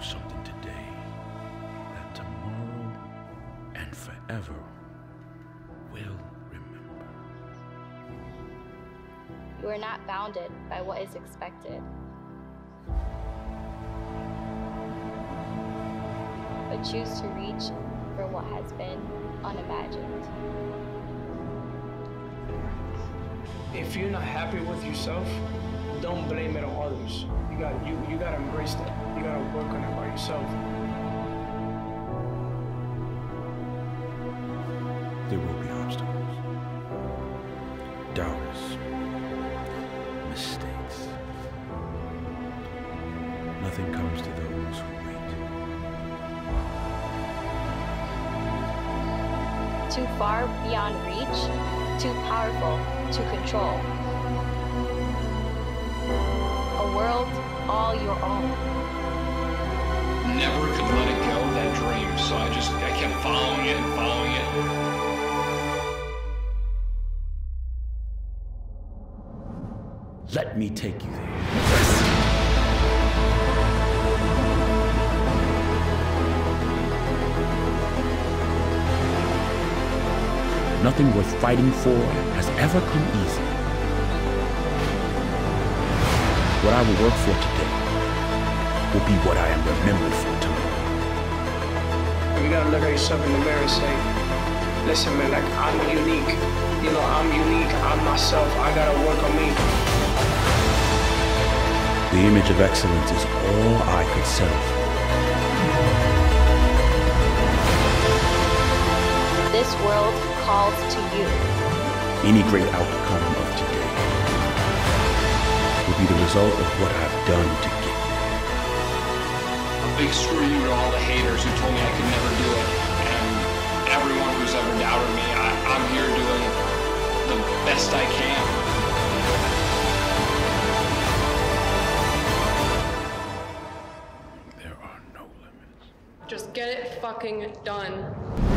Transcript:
something today that tomorrow and forever will remember. You are not bounded by what is expected, but choose to reach for what has been unimagined. If you're not happy with yourself, don't blame it on others. You gotta embrace that. You gotta work on it by yourself. There will be obstacles, doubters, mistakes. Nothing comes to those who wait. Too far beyond reach, too powerful to control. A world all your own. Never could let it go, that dream, so I kept following it and following it. Let me take you there. Nothing worth fighting for has ever come easy. What I will work for today will be what I am remembered for tomorrow. You gotta look at yourself in the mirror and say, listen man, like I'm unique. You know, I'm unique, I'm myself, I gotta work on me. The image of excellence is all I could settle for. This world calls to you. Any great outcome of today will be the result of what I've done to get there. A big screw you to all the haters who told me I could never do it, and everyone who's ever doubted me. I'm here doing the best I can. There are no limits. Just get it fucking done.